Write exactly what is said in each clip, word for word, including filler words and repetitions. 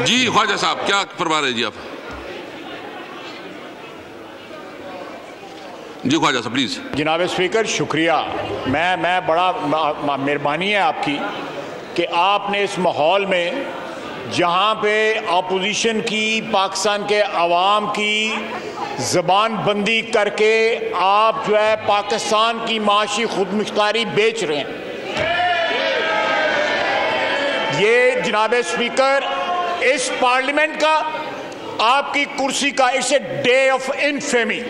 جی خواجہ صاحب کیا فرما رہے ہیں جی آپ؟ جی خواجہ صاحب پلیز. جناب اسپیکر شکریہ. میں میں بڑا مہربانی ہے آپ کی کہ آپ نے اس ماحول میں جہاں پہ اپوزیشن کی پاکستان کے عوام کی زبان بندی کر کے آپ جو ہے پاکستان کی معاشی خود مختاری بیچ رہے ہیں. یہ جناب اسپیکر اس پارلیمنٹ کا آپ کی کرسی کا it's a day of infamy.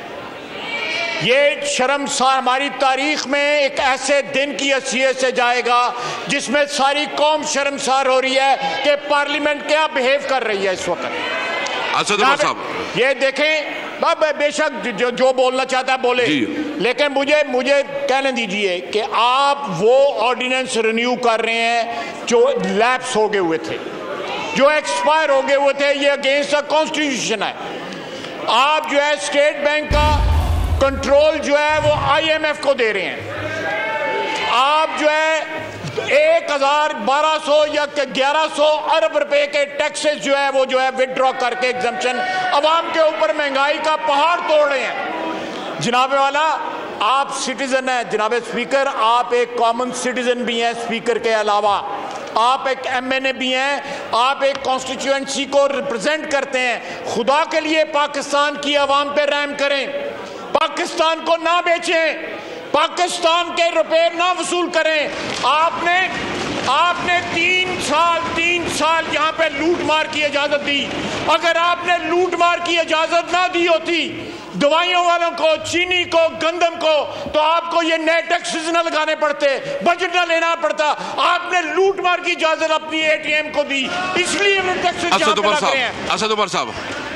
یہ شرمسار ہماری تاریخ میں ایک ایسے دن کی حیثیت سے جائے گا جس میں ساری قوم شرمسار ہو رہی ہے کہ پارلیمنٹ کیا بہیو کر رہی ہے اس وقت. اسد عمر صاحب یہ دیکھیں بے شک جو جو بولنا چاہتا ہے بولے جی. لیکن مجھے مجھے کہنے دیجئے کہ آپ وہ آرڈیننس رینیو کر رہے ہیں جو لیپس ہو گئے ہوئے تھے, جو ایکسپائر ہو گئے ہوئے تھے. یہ اگینسٹ دا کانسٹیٹیوشن ہے. آپ جو ہے اسٹیٹ بینک کا کنٹرول جو ہے وہ آئی ایم ایف کو دے رہے ہیں. آپ جو ہے ایک ہزار بارہ سو یا گیارہ سو ارب روپے کے ٹیکسز جو ہے وہ جو ہے وڈرا کر کے ایگزمپشن عوام کے اوپر مہنگائی کا پہاڑ توڑ رہے ہیں. جناب والا آپ سٹیزن ہیں. جناب اسپیکر آپ ایک کامن سٹیزن بھی ہیں اسپیکر کے علاوہ. آپ ایک ایم این اے بھی ہیں. آپ ایک کانسٹیچوئنسی کو ریپرزینٹ کرتے ہیں. خدا کے لیے پاکستان کی عوام پہ رحم کریں. پاکستان کو نہ بیچیں. پاکستان کے روپے نہ وصول کریں. آپ نے آپ نے تین سال تین سال یہاں پہ لوٹ مار کی اجازت دی. اگر آپ نے لوٹ مار کی اجازت نہ دی ہوتی دوائیوں والوں کو, چینی کو, گندم کو, تو آپ کو یہ نئے ٹیکسز نہ لگانے پڑتے, بجٹ نہ لینا پڑتا. آپ نے لوٹ مار کی اجازت اپنی اے ٹی ایم کو دی, اس لیے وہ ٹیکسز یہاں پہ لگ رہے ہیں. اسد عمر صاحب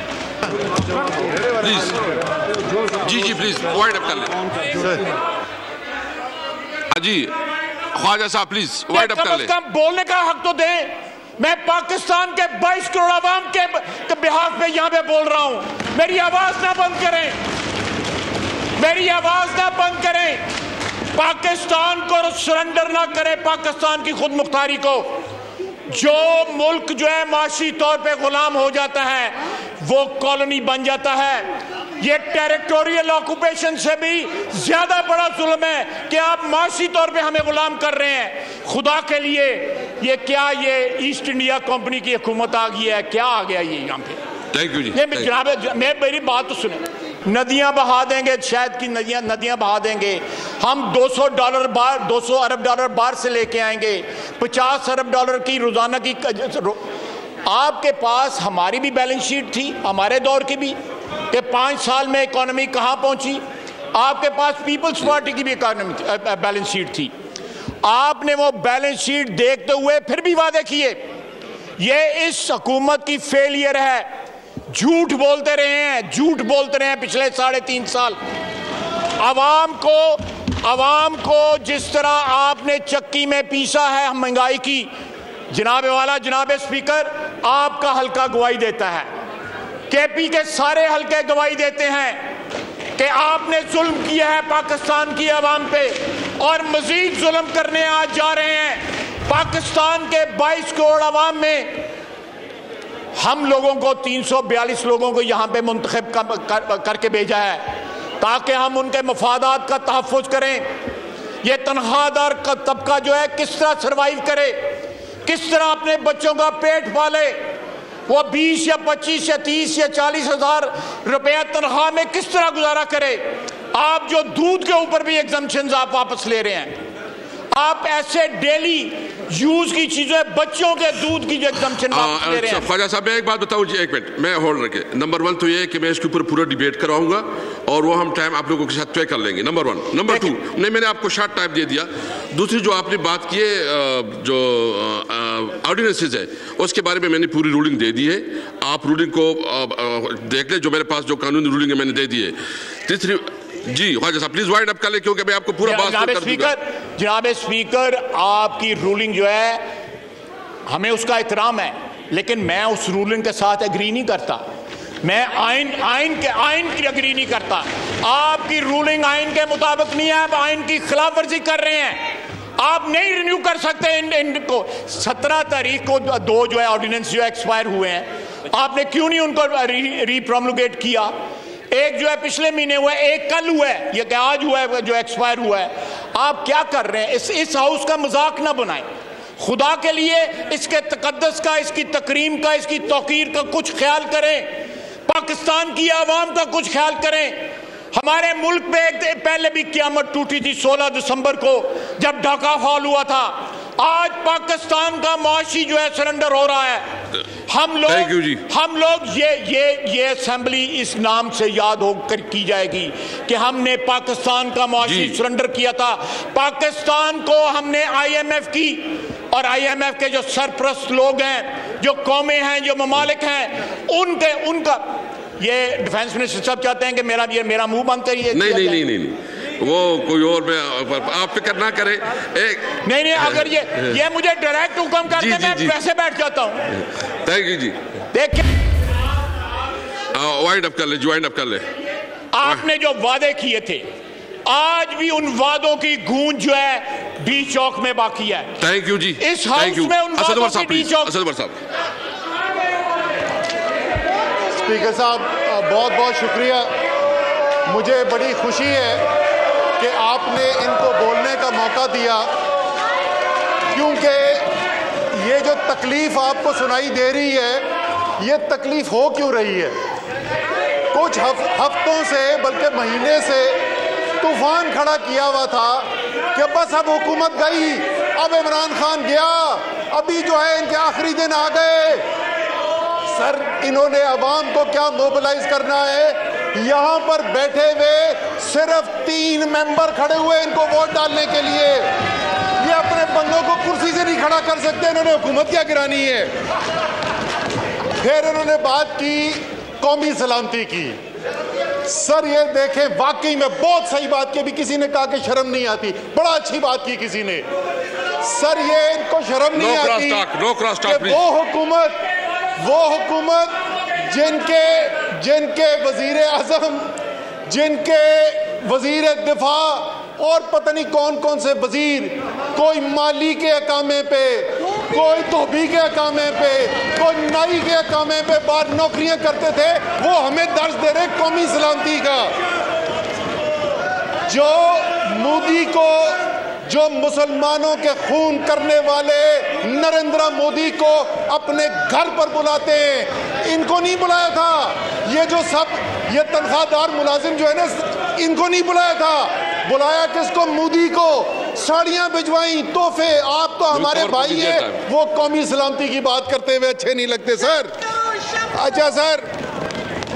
پلیز. جی جی پلیز وائڈ اپ کر لیں. جی خواجہ صاحب پلیز وائڈ اپ کر لیں. کم بولنے کا حق تو دیں. میں پاکستان کے بائیس کروڑ عوام کے بہاف پہ یہاں پہ بول رہا ہوں. میری آواز نہ بند کریں. میری آواز نہ بند کریں. پاکستان کو سرنڈر نہ کریں, پاکستان کی خود مختاری کو. جو ملک جو ہے معاشی طور پہ غلام ہو جاتا ہے وہ کالونی بن جاتا ہے. یہ ٹیریٹوریل آکوپیشن سے بھی زیادہ بڑا ظلم ہے کہ آپ معاشی طور پہ ہمیں غلام کر رہے ہیں. خدا کے لیے یہ کیا یہ ایسٹ انڈیا کمپنی کی حکومت آ گئی ہے, کیا آ گیا یہ یہاں پہ. تھینک یو جی. جناب میں میری بات تو سنیں. ندیاں بہا دیں گے, شاید کی ندیاں ندیاں بہا دیں گے. ہم دو سو ڈالر بار دو سو ارب ڈالر باہر سے لے کے آئیں گے. پچاس ارب ڈالر کی روزانہ کی. آپ کے پاس ہماری بھی بیلنس شیٹ تھی, ہمارے دور کی بھی, کہ پانچ سال میں اکانومی کہاں پہنچی. آپ کے پاس پیپلز پارٹی کی بھی اکانومی بیلنس شیٹ تھی. آپ نے وہ بیلنس شیٹ دیکھتے ہوئے پھر بھی وعدے کیے. یہ اس حکومت کی فیلئر ہے. جھوٹ بولتے رہے ہیں, جھوٹ بولتے رہے ہیں پچھلے ساڑھے تین سال. عوام کو عوام کو جس طرح آپ نے چکی میں پیسا ہے مہنگائی کی. جناب والا, جناب اسپیکر, آپ کا حلقہ گواہی دیتا ہے, کے پی کے سارے حلقے گواہی دیتے ہیں کہ آپ نے ظلم کیا ہے پاکستان کی عوام پہ, اور مزید ظلم کرنے آج جا رہے ہیں. پاکستان کے بائیس کروڑ عوام میں ہم لوگوں کو تین سو بیالیس لوگوں کو یہاں پہ منتخب کر کے بھیجا ہے تاکہ ہم ان کے مفادات کا تحفظ کریں. یہ تنخواہ دار کا طبقہ جو ہے کس طرح سروائیو کرے, کس طرح اپنے بچوں کا پیٹ پالے. وہ بیس یا پچیس یا تیس یا چالیس ہزار روپیہ تنخواہ میں کس طرح گزارا کرے. آپ جو دودھ کے اوپر بھی ایگزمپشنز آپ واپس لے رہے ہیں. آپ ایسے ڈیلی یوز کی چیزیں, بچوں کے دودھ کی جو ایگزمپشن واپس لے رہے ہیں. خواجہ صاحب میں ایک بات بتاؤں جی, ایک منٹ میں ہولڈ رکھے. نمبر ون تو یہ ہے کہ میں اس کے اوپر پورا ڈیبیٹ کراؤں گا اور وہ ہم ٹائم آپ لوگوں کے ساتھ طے کر لیں گے. Number one. نمبر ٹو, نہیں میں نے آپ کو شارٹ ٹائم دے دیا. دوسری جو آپ نے بات کی ہے جو آرڈیننسز ہے اس کے بارے میں میں نے پوری رولنگ دے دی ہے. آپ رولنگ کو دیکھ لیں, جو میرے پاس جو قانونی رولنگ ہے میں نے دے دی ہے. تیسری جی خواجہ صاحب پلیز وائنڈ اپ کر لیں کیونکہ میں آپ کو پورا بات کر دوں گا. جناب اسپیکر, آپ کی رولنگ جو ہے ہمیں اس کا احترام ہے, لیکن میں اس رولنگ کے ساتھ ایگری نہیں کرتا. میں آئین آئین کے آئین کی ایگری نہیں کرتا. آپ کی رولنگ آئین کے مطابق نہیں ہے, آپ آئین کی خلاف ورزی کر رہے ہیں. آپ نہیں رینیو کر سکتے ان, ان کو. سترہ تاریخ کو دو جو ہے آرڈیننس جو ایکسپائر ہوئے ہیں, آپ نے کیوں نہیں ان کو ری پرومولگیٹ کیا؟ ایک جو ہے پچھلے مہینے ہوا ہے, ایک کل ہوا ہے, یہ کہ آج ہوا ہے جو ایکسپائر ہوا ہے. آپ کیا کر رہے ہیں؟ اس اس ہاؤس کا مذاق نہ بنائیں خدا کے لیے. اس کے تقدس کا, اس کی تکریم کا, اس کی توقیر کا کچھ خیال کریں. پاکستان کی عوام کا کچھ خیال کریں. ہمارے ملک میں پہلے بھی قیامت ٹوٹی تھی سولہ دسمبر کو جب ڈھاکہ فال ہوا تھا. آج پاکستان کا معاشی جو ہے سرنڈر ہو رہا ہے. ہم لوگ ہم لوگ یہ یہ یہ اسمبلی اس نام سے یاد ہو کر کی جائے گی کہ ہم نے پاکستان کا معاشی سرنڈر کیا تھا. پاکستان کو ہم نے آئی ایم ایف کی, اور آئی ایم ایف کے جو سرپرست لوگ ہیں, جو قومیں ہیں, جو ممالک ہیں, ان کے ان کا یہ ڈیفینس منسٹر صاحب چاہتے ہیں کہ میرا یہ میرا منہ بند کریے. نہیں نہیں نہیں نہیں وہ کوئی اور میں آپ فکر نہ کریں. ایک نہیں نہیں اگر یہ یہ مجھے ڈائریکٹ حکم کرتے ہیں میں ویسے بیٹھ جاتا ہوں. تھینک یو جی. دیکھیں وائنڈ اپ کر لیں, جوائنڈ اپ کر لیں. آپ نے جو وعدے کیے تھے آج بھی ان وعدوں کی گونج جو ہے ڈی چوک میں باقی ہے. تھینک یو جی. اس ہاؤس میں ان وعدوں کی ڈی چوک. اسد عمر صاحب. اسپیکر صاحب بہت بہت شکریہ. مجھے بڑی خوشی ہے کہ آپ نے ان کو بولنے کا موقع دیا, کیونکہ یہ جو تکلیف آپ کو سنائی دے رہی ہے یہ تکلیف ہو کیوں رہی ہے. کچھ ہفتوں سے بلکہ مہینے سے طوفان کھڑا کیا ہوا تھا کہ بس اب حکومت گئی, اب عمران خان گیا, ابھی جو ہے ان کے آخری دن آ گئے. سر انہوں نے عوام کو کیا موبلائز کرنا ہے؟ یہاں پر بیٹھے ہوئے صرف تین ممبر کھڑے ہوئے ان کو ووٹ ڈالنے کے لیے. یہ اپنے بندوں کو کرسی سے نہیں کھڑا کر سکتے, انہوں نے حکومت کیا گرانی ہے. پھر انہوں نے بات کی قومی سلامتی کی. سر یہ دیکھیں واقعی میں بہت صحیح بات کی. ابھی کسی نے کہا کہ شرم نہیں آتی, بڑا اچھی بات کی کسی نے. سر یہ ان کو شرم نہیں آتی کہ وہ حکومت وہ حکومت جن کے جن کے وزیر اعظم, جن کے وزیر دفاع اور پتہ نہیں کون کون سے وزیر کوئی مالی کے احکامے پہ, کوئی دھوبی کے احکامے پہ, کوئی نائی کے احکامے پہ باہر نوکریاں کرتے تھے, وہ ہمیں درس دے رہے قومی سلامتی کا. جو مودی کو, جو مسلمانوں کے خون کرنے والے نریندر مودی کو اپنے گھر پر بلاتے ہیں, ان کو نہیں بلایا تھا. یہ جو سب یہ تنخواہ دار ملازم جو ہے نا, ان کو نہیں بلایا تھا. بلایا کس کو؟ مودی کو. ساڑیاں بھجوائیں, تحفے. آپ تو ہمارے بھائی ہیں, وہ قومی سلامتی کی بات کرتے ہوئے اچھے نہیں لگتے سر. اچھا سر